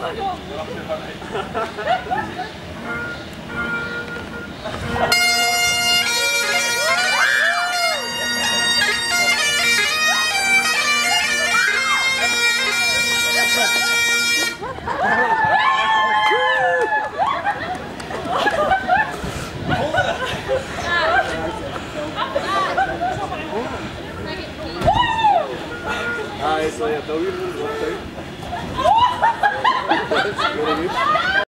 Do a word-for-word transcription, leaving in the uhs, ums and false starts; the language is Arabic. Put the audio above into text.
Ah, isso aí é tão lindo, não tem?